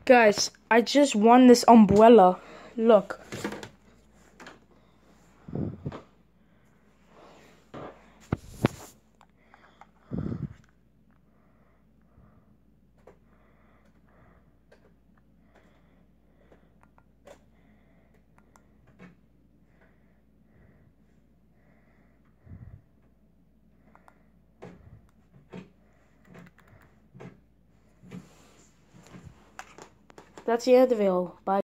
Guys, I just won this umbrella. Look. That's the end of the video. Bye.